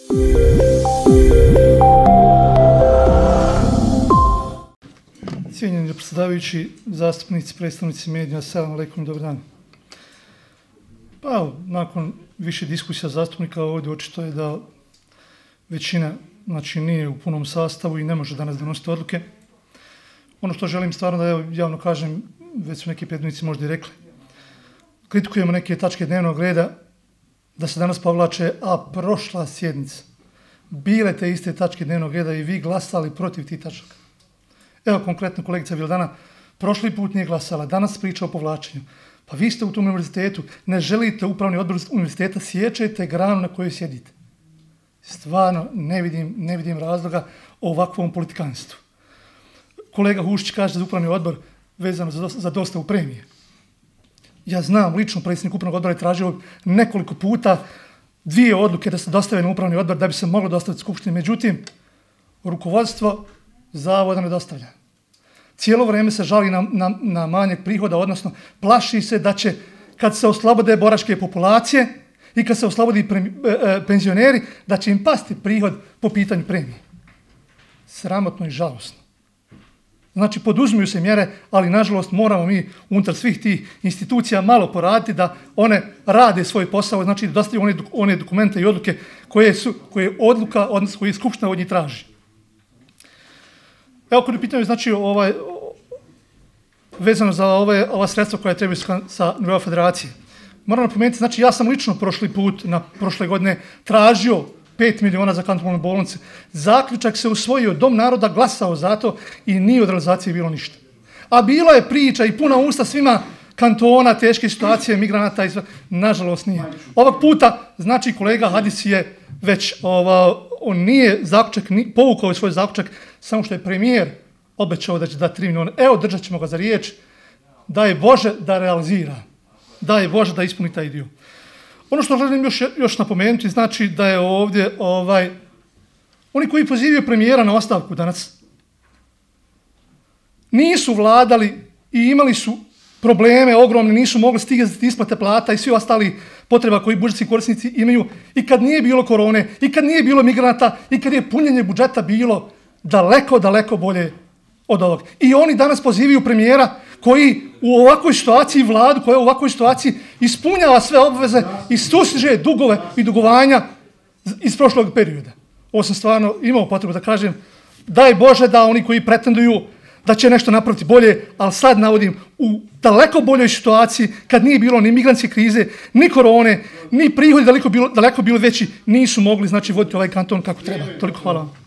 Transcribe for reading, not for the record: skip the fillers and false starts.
Cijenjeni predsjedavajući, zastupnici, predstavnici medija, assalamu alaikum, dobar dan. Pa evo, nakon više diskusija zastupnika ovdje očito je da većina nije u punom sastavu i ne može danas donositi odluke. Ono što želim stvarno da javno kažem, već su neki predstavnici možda i rekli, kritikujemo neke tačke dnevnog reda da se danas povlače, a prošla sjednica bile te iste tačke dnevnog reda i vi glasali protiv tih tačaka. Evo konkretno kolegica Vildana, prošli put nije glasala, danas priča o povlačenju. Pa vi ste u tom univerzitetu, ne želite upravni odbor univerziteta, siječete granu na kojoj sjedite. Stvarno ne vidim razloga o ovakvom politikanstvu. Kolega Hušić kaže da upravni odbor vezano za dostavu premije. Ja znam, lično predsjednik upravnog odbora je tražio nekoliko puta 2 odluke da se dostave na upravni odbor da bi se moglo dostaviti skupštini. Međutim, rukovodstvo zavoda ne dostavlja. Cijelo vrijeme se žali na manjak prihoda, odnosno plaši se da će, kad se oslobode boračke populacije i kad se oslobodi penzioneri, da će im pasti prihod po pitanju premije. Sramotno i žalosno. Znači, poduzimaju se mjere, ali nažalost moramo mi unutar svih tih institucija malo poraditi da one rade svoj posao, znači da dostavljaju one dokumente i odluke koje odluka, odnosno koje skupština od njih traži. Evo kod je pitanje, znači, vezano za ova sredstva koja trebaju sa nivoa federacije. Moram napomenuti, znači, ja sam lično prošle godine tražio 5 miliona za kantonalne bolnice. Zaključak se usvojio, Dom naroda glasao za to i nije od realizacije bilo ništa. A bilo je priča i puna usta svima kantona, teške situacije, migranata i sve. Nažalost nije. Ovog puta, znači, kolega Hadis je već, on nije zaključak, povukao svoj zaključak, samo što je premijer obećao da će dati 3 miliona. Evo, držat ćemo ga za riječ. Daj Bože da realizira. Daj Bože da ispuni taj dio. Ono što želim još napomenuti, znači da je ovdje oni koji pozivaju premijera na ostavku danas nisu vladali i imali su probleme ogromne, nisu mogli stigati isplate plata i svi ostali potreba koji budžetski korisnici imaju i kad nije bilo korone, i kad nije bilo migranata, i kad je punjenje budžeta bilo daleko bolje od ovog. I oni danas pozivaju premijera koji u ovakvoj situaciji, vladu koja u ovakvoj situaciji ispunjava sve obveze i sustiže dugove i dugovanja iz prošlog perioda. Ovo sam stvarno imao potrebu da kažem, daj Bože da oni koji pretenduju da će nešto napraviti bolje, ali sad navodim u daleko boljoj situaciji, kad nije bilo ni migrantske krize, ni korone, ni prihodi daleko bili veći, nisu mogli, znači, voditi ovaj kanton kako treba. Toliko hvala vam.